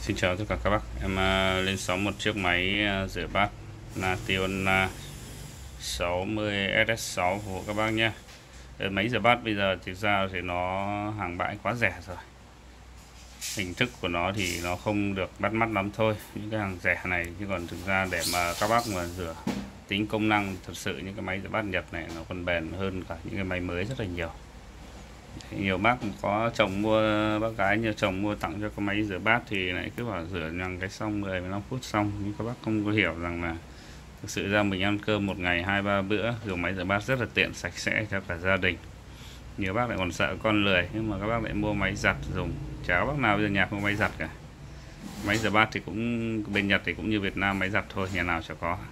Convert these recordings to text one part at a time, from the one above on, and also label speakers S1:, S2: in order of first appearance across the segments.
S1: Xin chào tất cả các bác. Em lên sóng một chiếc máy rửa bát Nation 60 SS6 của các bác nhé. Máy rửa bát bây giờ thực ra thì nó hàng bãi quá rẻ rồi. Hình thức của nó thì nó không được bắt mắt lắm thôi, những cái hàng rẻ này, chứ còn thực ra để mà các bác mà rửa tính công năng thật sự những cái máy rửa bát Nhật này nó còn bền hơn cả những cái máy mới rất là nhiều. Nhiều bác có chồng mua, bác gái nhiều chồng mua tặng cho cái máy rửa bát thì lại cứ bảo rửa nhằng cái xong 10-15 phút xong, nhưng các bác không có hiểu rằng là thực sự ra mình ăn cơm một ngày 2-3 bữa, dùng máy rửa bát rất là tiện, sạch sẽ cho cả gia đình. Nhiều bác lại còn sợ con lười, nhưng mà các bác lại mua máy giặt dùng. Chả có bác nào bây giờ nhà không máy giặt cả. Máy rửa bát thì cũng bên Nhật thì cũng như Việt Nam, máy giặt thôi, nhà nào chả có.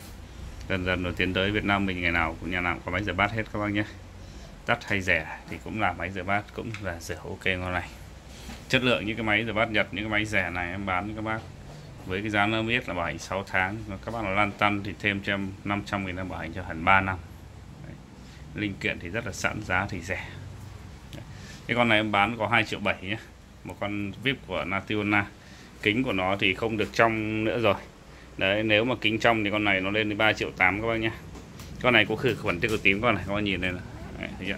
S1: Dần dần rồi tiến tới Việt Nam mình ngày nào cũng nhà nào cũng có máy rửa bát hết các bác nhé. Đắt hay rẻ thì cũng là máy rửa bát, cũng là rửa ok ngon lành. Chất lượng những cái máy rửa bát Nhật, những cái máy rẻ này em bán cho các bác với cái giá nó biết là bảo hành 6 tháng, các bác nào lăn tăn thì thêm cho em 500.000 em bảo hành cho hẳn 3 năm. Đấy. Linh kiện thì rất là sẵn, giá thì rẻ. Đấy. Cái con này em bán có 2,7 triệu nhé, một con VIP của Nation. Kính của nó thì không được trong nữa rồi. Đấy, nếu mà kính trong thì con này nó lên đến 3,8 triệu các bác nhé. Con này có khử khuẩn tiêu cực tím, con này các bác nhìn đây này. Đấy, thấy chưa?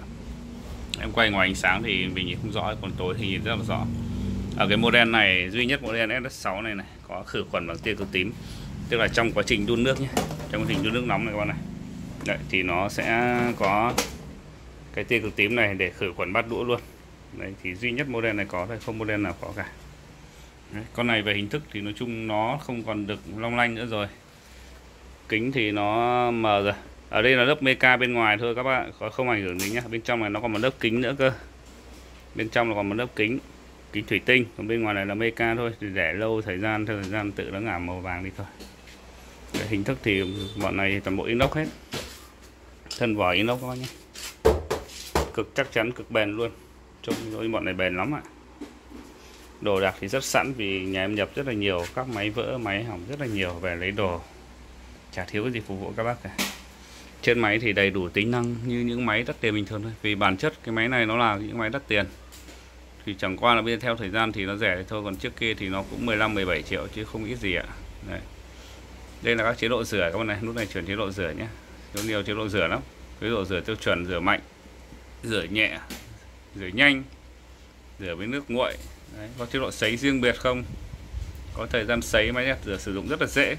S1: Em quay ngoài ánh sáng thì mình nhìn không rõ, còn tối thì nhìn rất là rõ. Ở cái model này, duy nhất model SS6 này có khử khuẩn bằng tia cực tím, tức là trong quá trình đun nước nhé, trong quá trình đun nước nóng này các bạn này. Đấy, thì nó sẽ có cái tia cực tím này để khử khuẩn bát đũa luôn. Đấy, thì duy nhất model này có thôi, không model nào có cả. Đấy, con này về hình thức thì nói chung nó không còn được long lanh nữa rồi. Kính thì nó mờ rồi. Ở đây là lớp meca bên ngoài thôi các bạn, không ảnh hưởng gì nhá. Bên trong này nó còn một lớp kính nữa cơ. Bên trong là còn một lớp kính thủy tinh, còn bên ngoài này là meca thôi, thì để lâu thời gian tự nó ngả màu vàng đi thôi. Để hình thức thì bọn này toàn bộ inox hết, thân vỏ inox các bác nhé, cực chắc chắn, cực bền luôn. Trông bọn này bền lắm ạ. Đồ đạc thì rất sẵn, vì nhà em nhập rất là nhiều các máy vỡ, máy hỏng rất là nhiều, về lấy đồ chả thiếu cái gì phục vụ các bác cả. Trên máy thì đầy đủ tính năng như những máy đắt tiền bình thường thôi, vì bản chất cái máy này nó là những máy đắt tiền, thì chẳng qua là bây giờ theo thời gian thì nó rẻ thôi, còn trước kia thì nó cũng 15-17 triệu chứ không ít gì ạ. Đấy. Đây là các chế độ rửa các bạn này, nút này chuyển chế độ rửa nhé, có nhiều chế độ rửa lắm. Chế độ rửa tiêu chuẩn, rửa mạnh, rửa nhẹ, rửa nhanh, rửa với nước nguội. Đấy. Có chế độ sấy riêng biệt không, có thời gian sấy, máy rửa sử dụng rất là dễ.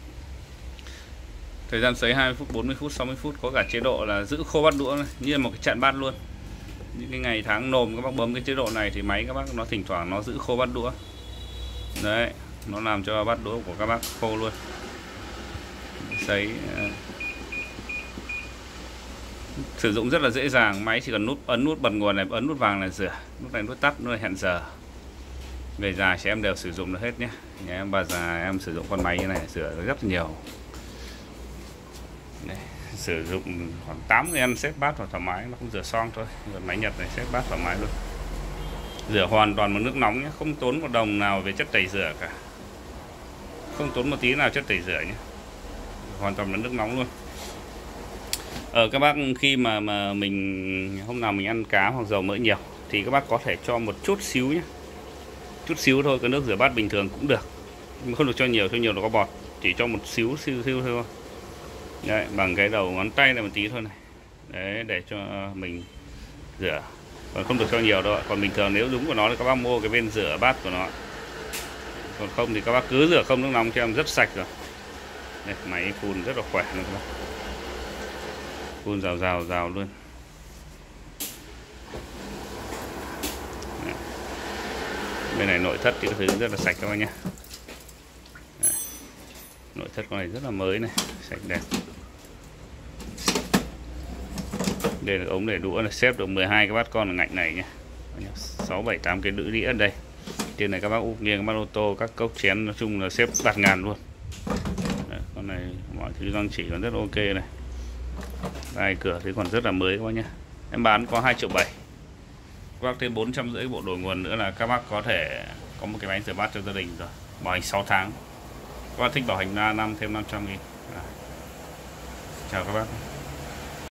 S1: Thời gian sấy 20 phút, 40 phút, 60 phút. Có cả chế độ là giữ khô bát đũa này, như là một cái chặn bát luôn. Những cái ngày tháng nồm các bác bấm cái chế độ này thì máy các bác nó thỉnh thoảng nó giữ khô bát đũa. Đấy, nó làm cho bát đũa của các bác khô luôn. Sấy sử dụng rất là dễ dàng, máy chỉ cần ấn nút bật nguồn này, ấn nút vàng là rửa, nút này nút tắt, nút này hẹn giờ. Về già chị em đều sử dụng được hết nhé. Nhà em bà già em sử dụng con máy như này rửa rất nhiều. Đây, sử dụng khoảng 8 người ăn xếp bát vào thoải mái, nó không rửa xong thôi. Rồi máy Nhật này xếp bát thoải mái luôn. Rửa hoàn toàn bằng nước nóng nhé, không tốn một đồng nào về chất tẩy rửa cả, không tốn một tí nào chất tẩy rửa nhé, hoàn toàn bằng nước nóng luôn. Các bác khi mà mình hôm nào mình ăn cá hoặc dầu mỡ nhiều thì các bác có thể cho một chút xíu nhé, chút xíu thôi, cái nước rửa bát bình thường cũng được, nhưng không được cho nhiều nó có bọt, chỉ cho một xíu thôi. Đấy, bằng cái đầu ngón tay này một tí thôi này. Đấy, để cho mình rửa, còn không được cho nhiều đâu ạ. Còn bình thường nếu đúng của nó thì các bác mua cái bên rửa bát của nó, còn không thì các bác cứ rửa không nước nóng cho em rất sạch rồi. Đây, máy phun rất là khỏe luôn các bác, phun rào luôn. Đấy. Bên này nội thất thì cái thứ rất là sạch các bác nhé. Đấy. Nội thất con này rất là mới này, sạch đẹp. Đây là ống để đũa, là xếp được 12 cái bát con ở ngạnh này nhé, 6-7-8 cái đĩa ở đây. Trên này các bác úp nghiêng, các bát ô tô, các cốc chén, nói chung là xếp bạt ngàn luôn. Đấy, con này mọi thứ răng chỉ còn rất ok này, đai cửa thì còn rất là mới các bác nhé. Em bán có 2,7 triệu. Các bác thêm 450 bộ đổi nguồn nữa là các bác có thể có một cái máy rửa bát cho gia đình rồi, bảo hành 6 tháng. Các bác thích bảo hành 3 năm thêm 500.000. Chào các bác.